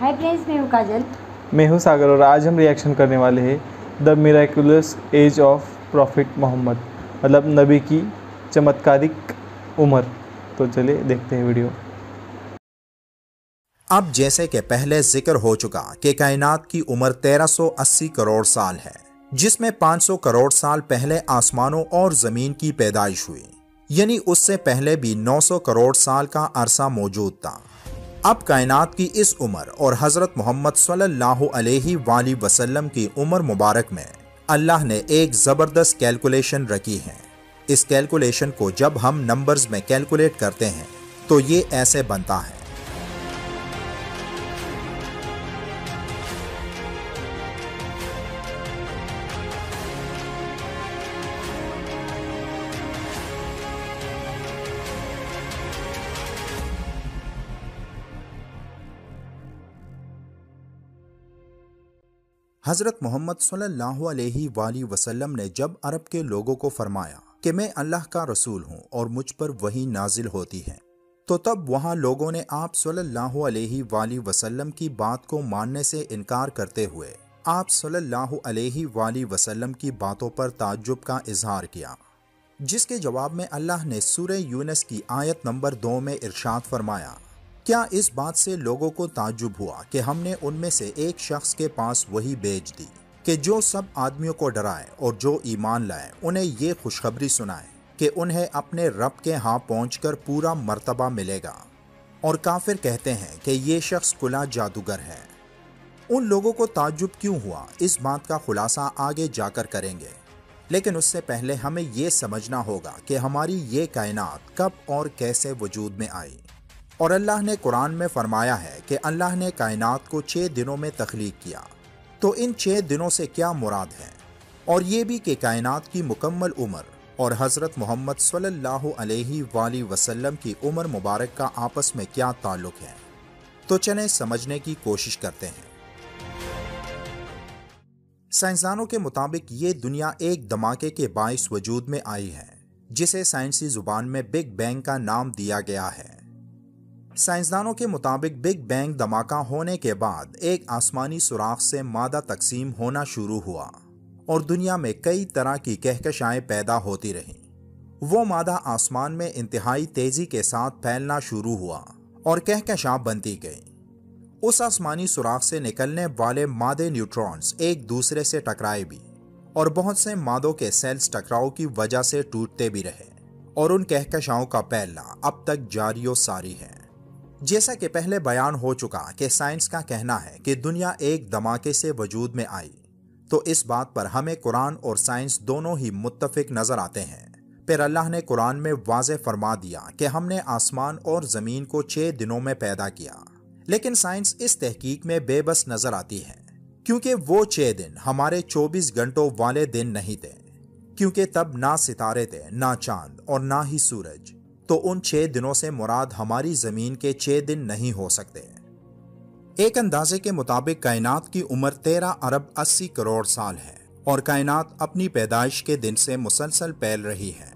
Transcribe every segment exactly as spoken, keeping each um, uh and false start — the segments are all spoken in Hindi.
हाय फ्रेंड्स, मैं हूँ काजल। मैं हूँ सागर और आज हम रिएक्शन करने वाले हैं the miraculous age of prophet Mohammad, मतलब नबी की चमत्कारिक उम्र। तो चलिए देखते हैं वीडियो। अब जैसे कि पहले जिक्र हो चुका कि कायनात की उम्र तेरह सौ अस्सी करोड़ साल है, जिसमें पाँच सौ करोड़ साल पहले आसमानों और जमीन की पैदाइश हुई, यानी उससे पहले भी नौ सौ करोड़ साल का अरसा मौजूद था। अब कायनात की इस उम्र और हजरत मोहम्मद सल्लल्लाहु अलैहि वसल्लम की उम्र मुबारक में अल्लाह ने एक जबरदस्त कैलकुलेशन रखी है। इस कैलकुलेशन को जब हम नंबर्स में कैलकुलेट करते हैं तो ये ऐसे बनता है। हजरत मोहम्मद सल्लल्लाहु अलैहि वसल्लम ने जब अरब के लोगों को फरमाया कि मैं अल्लाह का रसूल हूं और मुझ पर वही नाजिल होती है, तो तब वहां लोगों ने आप सल्लल्लाहु अलैहि वसल्लम की बात को मानने से इनकार करते हुए आप सल्लल्लाहु अलैहि वसल्लम की बातों पर ताज्जुब का इजहार किया, जिसके जवाब में अल्लाह ने सूरह यूनुस की आयत नंबर दो में इरशाद फरमाया, क्या इस बात से लोगों को ताज्जुब हुआ कि हमने उनमें से एक शख्स के पास वही भेज दी कि जो सब आदमियों को डराए और जो ईमान लाए उन्हें ये खुशखबरी सुनाए कि उन्हें अपने रब के यहाँ पहुंचकर पूरा मर्तबा मिलेगा। और काफिर कहते हैं कि ये शख्स खुला जादूगर है। उन लोगों को ताज्जुब क्यों हुआ, इस बात का खुलासा आगे जाकर करेंगे, लेकिन उससे पहले हमें ये समझना होगा कि हमारी ये कायनात कब और कैसे वजूद में आई। और अल्लाह ने कुरान में फरमाया है कि अल्लाह ने कायनात को छः दिनों में तख्लीक किया। तो इन छः दिनों से क्या मुराद है, और ये भी कि कायनात की मुकम्मल उम्र और हज़रत मोहम्मद सल्लल्लाहु अलैहि वसल्लम की उम्र मुबारक का आपस में क्या ताल्लुक़ है। तो चलें समझने की कोशिश करते हैं। साइंसदानों के मुताबिक ये दुनिया एक धमाके के बाइस वजूद में आई है, जिसे साइंसी जुबान में बिग बैंग का नाम दिया गया है। साइंसदानों के मुताबिक बिग बैंग धमाका होने के बाद एक आसमानी सुराख से मादा तकसीम होना शुरू हुआ और दुनिया में कई तरह की कहकशाएं पैदा होती रहीं। वो मादा आसमान में इंतहाई तेजी के साथ फैलना शुरू हुआ और कहकशां बनती गई। उस आसमानी सुराख से निकलने वाले मादे न्यूट्रॉन्स एक दूसरे से टकराए भी और बहुत से मादों के सेल्स टकराव की वजह से टूटते भी रहे, और उन कहकशाओं का फैलना अब तक जारी सारी है। जैसा कि पहले बयान हो चुका कि साइंस का कहना है कि दुनिया एक धमाके से वजूद में आई, तो इस बात पर हमें कुरान और साइंस दोनों ही मुत्तफिक नजर आते हैं। फिर अल्लाह ने कुरान में वाज़े फरमा दिया कि हमने आसमान और ज़मीन को छः दिनों में पैदा किया, लेकिन साइंस इस तहकीक में बेबस नजर आती है, क्योंकि वो छः दिन हमारे चौबीस घंटों वाले दिन नहीं थे, क्योंकि तब ना सितारे थे, ना चांद और ना ही सूरज। तो उन छह दिनों से मुराद हमारी जमीन के छह दिन नहीं हो सकते। एक अंदाजे के मुताबिक कायनात की उम्र तेरह अरब अस्सी करोड़ साल है और कायनात अपनी पैदाइश के दिन से मुसलसल फैल रही है।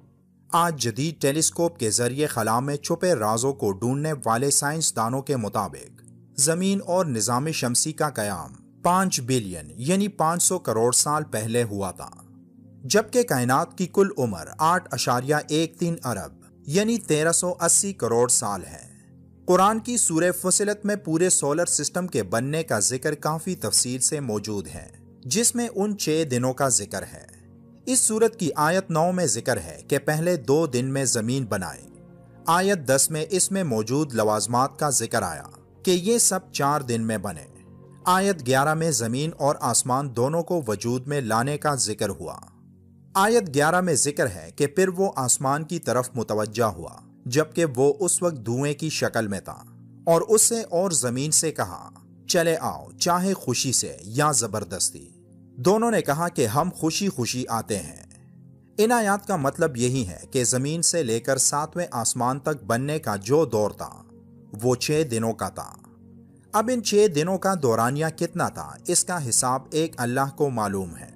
आज जदीद टेलीस्कोप के जरिए खला में छुपे राजों को ढूंढने वाले साइंसदानों के मुताबिक जमीन और निजाम शमसी का कयाम पांच बिलियन यानी पाँच सौ करोड़ साल पहले हुआ था, जबकि कायनात की कुल उम्र आठ अशारिया एक तीन अरब यानी तेरह सौ अस्सी करोड़ साल है। कुरान की सूरह फुसिलत में पूरे सोलर सिस्टम के बनने का जिक्र काफी तफसील से मौजूद है, जिसमें उन छह दिनों का जिक्र है। इस सूरत की आयत नौ में जिक्र है कि पहले दो दिन में जमीन बनाई। आयत दस में इसमें मौजूद लवाजमात का जिक्र आया कि ये सब चार दिन में बने। आयत ग्यारह में जमीन और आसमान दोनों को वजूद में लाने का जिक्र हुआ। आयत ग्यारह में जिक्र है कि फिर वो आसमान की तरफ मुतवज्जा हुआ, जबकि वो उस वक्त धुएं की शक्ल में था, और उससे और जमीन से कहा, चले आओ, चाहे खुशी से या जबरदस्ती। दोनों ने कहा कि हम खुशी खुशी आते हैं। इन आयात का मतलब यही है कि जमीन से लेकर सातवें आसमान तक बनने का जो दौर था वो छह दिनों का था। अब इन छह दिनों का दौरानिया कितना था, इसका हिसाब एक अल्लाह को मालूम है।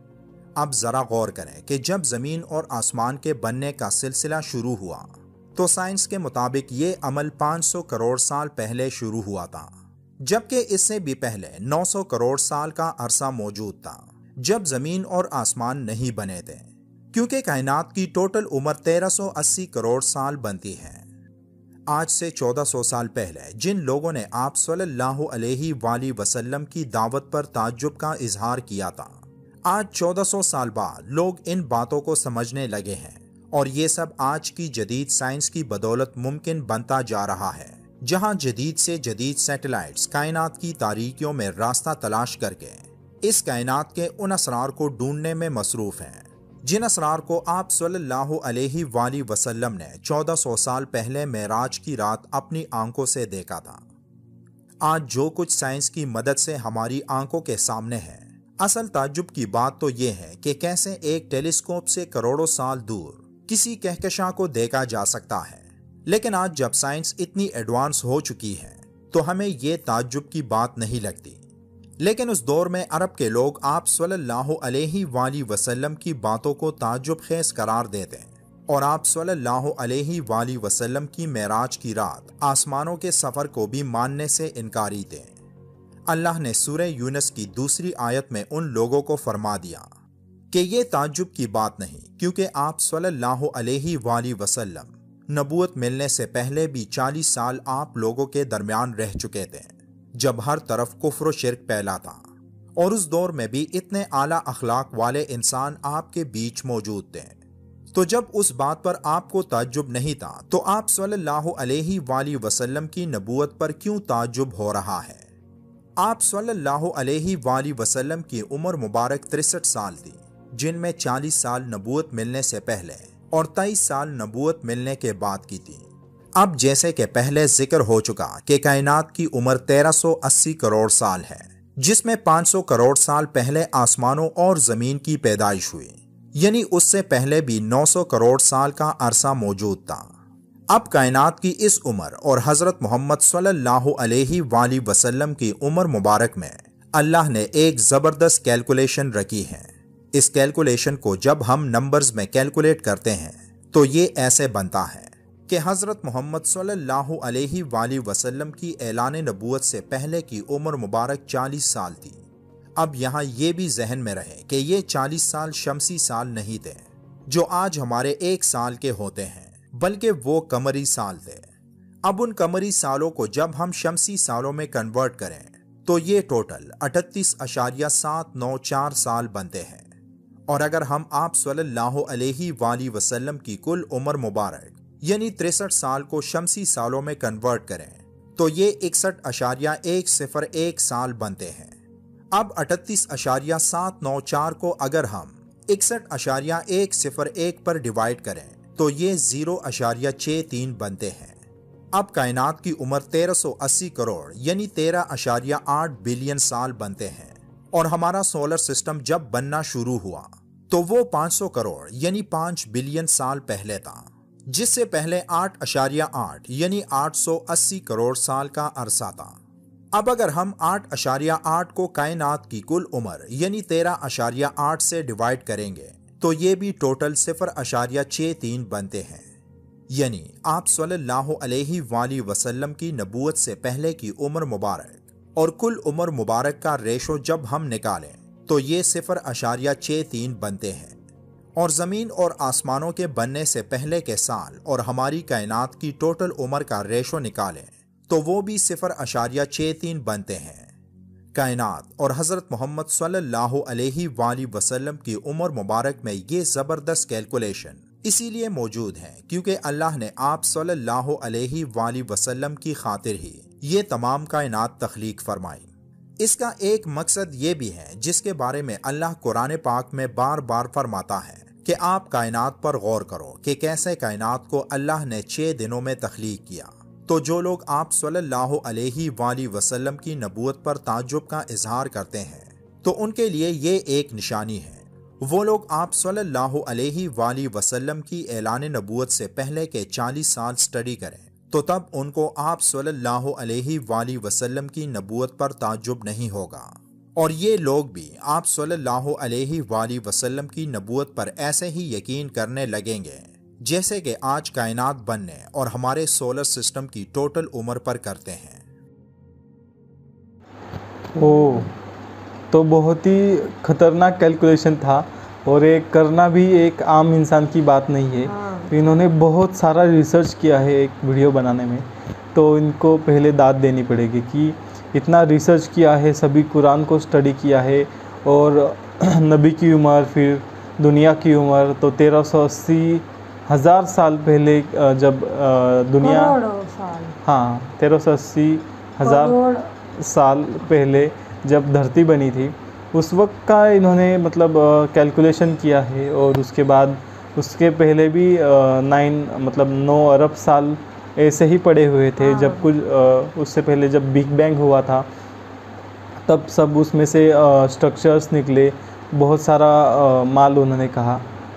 अब जरा गौर करें कि जब जमीन और आसमान के बनने का सिलसिला शुरू हुआ तो साइंस के मुताबिक ये अमल पाँच सौ करोड़ साल पहले शुरू हुआ था। जबकि इससे भी पहले नौ सौ करोड़ साल का अरसा मौजूद था जब जमीन और आसमान नहीं बने थे, क्योंकि कायनात की टोटल उम्र तेरह सौ अस्सी करोड़ साल बनती है। आज से चौदह सौ साल पहले जिन लोगों ने आप सल्लल्लाहु अलैहि वसल्लम की दावत पर ताज्जुब का इजहार किया था, आज चौदह सौ साल बाद लोग इन बातों को समझने लगे हैं और ये सब आज की जदीद साइंस की बदौलत मुमकिन बनता जा रहा है, जहां जदीद से जदीद सैटेलाइट्स कायनात की तारीकियों में रास्ता तलाश करके इस कायनात के उन असरार को ढूंढने में मसरूफ हैं जिन असरार को आप सल्लल्लाहु अलैहि वसल्लम ने चौदह सौ साल पहले मेराज की रात अपनी आंखों से देखा था। आज जो कुछ साइंस की मदद से हमारी आंखों के सामने है, असल ताज्जुब की बात तो ये है कि कैसे एक टेलीस्कोप से करोड़ों साल दूर किसी कहकशां को देखा जा सकता है। लेकिन आज जब साइंस इतनी एडवांस हो चुकी है तो हमें ये ताज्जुब की बात नहीं लगती। लेकिन उस दौर में अरब के लोग आप सल्लल्लाहु अलैहि वसल्लम की बातों को ताज्जुब खेज करार देते और आप सल्लल्लाहु अलैहि वसल्लम की मेराज की रात आसमानों के सफर को भी मानने से इनकारी थे। अल्लाह ने सूरह यूनुस की दूसरी आयत में उन लोगों को फरमा दिया कि ये ताज्जुब की बात नहीं, क्योंकि आप सल्लल्लाहु अलैहि वसल्लम नबूवत मिलने से पहले भी चालीस साल आप लोगों के दरमियान रह चुके थे जब हर तरफ कुफ्र शिर्क फैला था, और उस दौर में भी इतने आला अखलाक वाले इंसान आपके बीच मौजूद थे। तो जब उस बात पर आपको ताज्जुब नहीं था तो आप सल्लल्लाहु अलैहि वसल्लम की नबूवत पर क्यों ताज्जुब हो रहा है? आप सल्लल्लाहु अलैहि वसल्लम की उम्र मुबारक तिरसठ साल थी, जिनमें चालीस साल नबूवत मिलने से पहले और तेईस साल नबूवत मिलने के बाद की थी। अब जैसे कि पहले जिक्र हो चुका कि कायनात की उम्र तेरह सौ अस्सी करोड़ साल है, जिसमें पाँच सौ करोड़ साल पहले आसमानों और जमीन की पैदाइश हुई, यानी उससे पहले भी नौ सौ करोड़ साल का अरसा मौजूद था। अब कायनात की इस उम्र और हजरत मोहम्मद सल्लल्लाहु अलैहि वसल्लम की उम्र मुबारक में अल्लाह ने एक जबरदस्त कैलकुलेशन रखी है। इस कैलकुलेशन को जब हम नंबर्स में कैलकुलेट करते हैं तो ये ऐसे बनता है कि हजरत मोहम्मद सल्लल्लाहु अलैहि वसल्लम की ऐलान नबूवत से पहले की उम्र मुबारक चालीस साल थी। अब यहाँ ये भी जहन में रहे कि ये चालीस साल शमसी साल नहीं थे जो आज हमारे एक साल के होते हैं, बल्कि वो कमरी साल थे। अब उन कमरी सालों को जब हम शमसी सालों में कन्वर्ट करें तो ये टोटल अठतीस अशारिया सात नौ चार साल बनते हैं। और अगर हम आप सल्लल्लाहु अलैहि वसल्लम की कुल उम्र मुबारक यानी तिरसठ साल को शमसी सालों में कन्वर्ट करें तो ये इकसठ अशारिया एक सिफर एक साल बनते हैं। अब अठतीस अशारिया सात नौ चार को अगर हम इकसठ अशारिया एक सिफर एक पर डिवाइड करें तो ये जीरो अशारिया छः तीन बनते हैं। अब कायनात की उम्र तेरह सौ अस्सी करोड़ यानी तेरह अशारिया आठ बिलियन साल बनते हैं, और हमारा सोलर सिस्टम जब बनना शुरू हुआ तो वो पाँच सौ करोड़ यानी पाँच बिलियन साल पहले था, जिससे पहले आठ अशारिया आठ यानी आठ सौ अस्सी करोड़ साल का अरसा था। अब अगर हम आठ अशारिया आठ को कायनात की कुल उम्र यानी तेरह अशारिया आठ से डिवाइड करेंगे तो ये भी टोटल सिफर अशारिया छः तीन बनते हैं। यानी आप सल्लल्लाहु अलैहि वसल्लम की नबूवत से पहले की उम्र मुबारक और कुल उम्र मुबारक का रेशो जब हम निकालें तो ये सिफर अशारिया छः तीन बनते हैं, और ज़मीन और आसमानों के बनने से पहले के साल और हमारी कायनात की टोटल उम्र का रेशो निकालें तो वो भी सिफर अशारिया छः तीन बनते हैं। कायनात और हज़रत मोहम्मद सल्लल्लाहु अलैहि वसल्लम की उम्र मुबारक में ये ज़बरदस्त कैलकुलेशन इसीलिए मौजूद है क्योंकि अल्लाह ने आप सल्लल्लाहु अलैहि वसल्लम की खातिर ही ये तमाम कायनात तख्लीक फरमाई। इसका एक मकसद ये भी है जिसके बारे में अल्लाह कुरान पाक में बार बार फरमाता है कि आप कायनात पर गौर करो कि कैसे कायनात को अल्लाह ने छः दिनों में तख्लीक किया। तो जो लोग आप सल्लल्लाहु अलैहि वसल्लम की नबूवत पर ताज्जुब का इजहार करते हैं तो उनके लिए ये एक निशानी है। वो लोग आप सल्लल्लाहु अलैहि वसल्लम की ऐलान नबूवत से पहले के चालीस साल स्टडी करें तो तब उनको आप सल्लल्लाहु अलैहि वसल्लम की नबूवत पर ताज्जुब नहीं होगा, और ये लोग भी आप सल्लल्लाहु अलैहि वसल्लम की नबूवत पर ऐसे ही यकीन करने लगेंगे जैसे कि आज कायनात बनने और हमारे सोलर सिस्टम की टोटल उम्र पर करते हैं। ओ, तो बहुत ही खतरनाक कैलकुलेशन था और ये करना भी एक आम इंसान की बात नहीं है। हाँ। तो इन्होंने बहुत सारा रिसर्च किया है एक वीडियो बनाने में, तो इनको पहले दाद देनी पड़ेगी कि इतना रिसर्च किया है, सभी कुरान को स्टडी किया है और नबी की उम्र फिर दुनिया की उम्र तो तेरह सौ अस्सी हज़ार साल पहले अ, जब अ, दुनिया करोड़ों साल हाँ तेरह सौ अस्सी हज़ार करोड़ साल पहले जब धरती बनी थी उस वक्त का इन्होंने मतलब कैलकुलेशन किया है। और उसके बाद उसके पहले भी अ, नाइन मतलब नौ अरब साल ऐसे ही पड़े हुए थे। हाँ। जब कुछ अ, उससे पहले जब बिग बैंग हुआ था तब सब उसमें से स्ट्रक्चर्स निकले, बहुत सारा अ, माल उन्होंने कहा,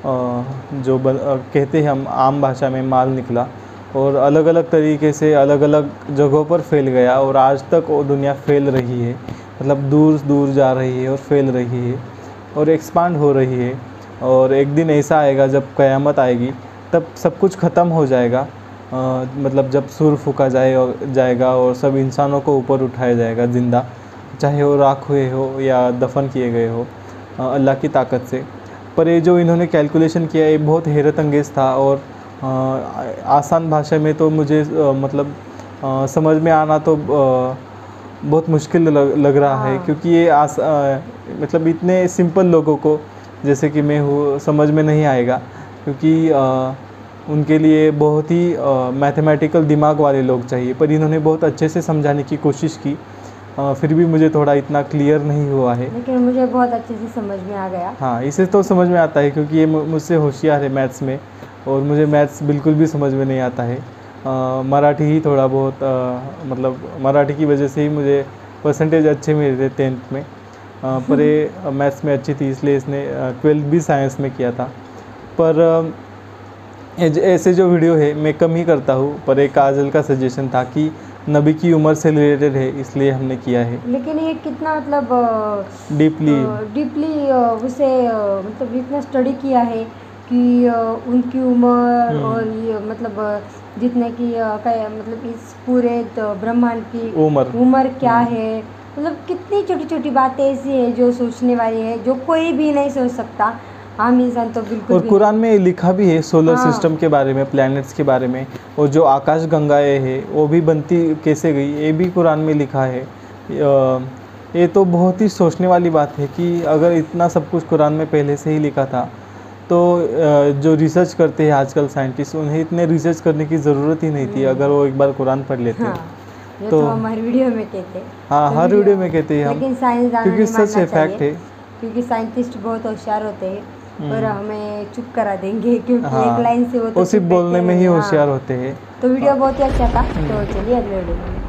अ, जो ब, अ, कहते हैं हम आम भाषा में माल निकला और अलग अलग तरीके से अलग अलग जगहों पर फैल गया और आज तक वो दुनिया फैल रही है, मतलब दूर दूर जा रही है और फैल रही है और एक्सपांड हो रही है। और एक दिन ऐसा आएगा जब क़यामत आएगी तब सब कुछ ख़त्म हो जाएगा, अ, मतलब जब सूर फूका जाए और जाएगा और सब इंसानों को ऊपर उठाया जाएगा ज़िंदा, चाहे वो राख हुए हो या दफन किए गए हो अ, अल्लाह की ताकत से। पर ये जो इन्होंने कैलकुलेशन किया ये बहुत हैरत अंगेज़ था और अ, आसान भाषा में तो मुझे अ, मतलब अ, समझ में आना तो अ, बहुत मुश्किल लग, लग रहा है, हाँ। क्योंकि ये आस अ, मतलब इतने सिंपल लोगों को जैसे कि मैं हूँ समझ में नहीं आएगा, क्योंकि अ, उनके लिए बहुत ही मैथमेटिकल दिमाग वाले लोग चाहिए। पर इन्होंने बहुत अच्छे से समझाने की कोशिश की, अ, फिर भी मुझे थोड़ा इतना क्लियर नहीं हुआ है। लेकिन मुझे बहुत अच्छे से समझ में आ गया। हाँ, इसे तो समझ में आता है क्योंकि ये मु- मुझसे होशियार है मैथ्स में और मुझे मैथ्स बिल्कुल भी समझ में नहीं आता है। अ, मराठी ही थोड़ा बहुत अ, मतलब मराठी की वजह से ही मुझे परसेंटेज अच्छे मिले थे टेंथ में, अ, पर ये मैथ्स में अच्छी थी इसलिए इसने ट्वेल्थ भी साइंस में किया था। पर अ, ये ज- ऐसे जो वीडियो है मैं कम ही करता हूँ, पर एक काजल का सजेशन था कि नबी की उम्र से रिलेटेड है इसलिए हमने किया है लेकिन ये कितना मतलब डीपली। डीपली उसे अ, मतलब इतना स्टडी किया है कि अ, उनकी उम्र हम्म। और ये मतलब अ, जितने की अ, क्या मतलब इस पूरे तो ब्रह्मांड की उम्र। उम्र क्या हम्म। है, मतलब कितनी छोटी छोटी बातें ऐसी है जो सोचने वाली है, जो कोई भी नहीं सोच सकता, आम इंसान तो बिल्कुल और भी कुरान में लिखा भी है सोलर हाँ। सिस्टम के बारे में, प्लैनेट्स के बारे में, और जो आकाश गंगाएं है वो भी बनती कैसे गई ये भी कुरान में लिखा है। अ, ये तो बहुत ही सोचने वाली बात है कि अगर इतना सब कुछ कुरान में पहले से ही लिखा था तो अ, जो रिसर्च करते हैं आजकल साइंटिस्ट उन्हें इतने रिसर्च करने की ज़रूरत ही नहीं थी हम्म। अगर वो एक बार कुरान पढ़ लेते। हाँ, ये तो तो हमारे वीडियो में कहते हैं। हाँ, तो हर वीडियो में कहते हैं हम, लेकिन साइंसदानों क्योंकि ने सच मानना है, फैक्ट चाहिए, है। क्योंकि साइंटिस्ट बहुत होशियार होते हैं और हम्म। हमें चुप करा देंगे क्योंकि एक हाँ, लाइन से वो तो वो सिर्फ चुप बोलने बैठे में ही हैं। होशियार हाँ। होते हैं। तो वीडियो बहुत ही अच्छा था, तो चलिए अगले वीडियो में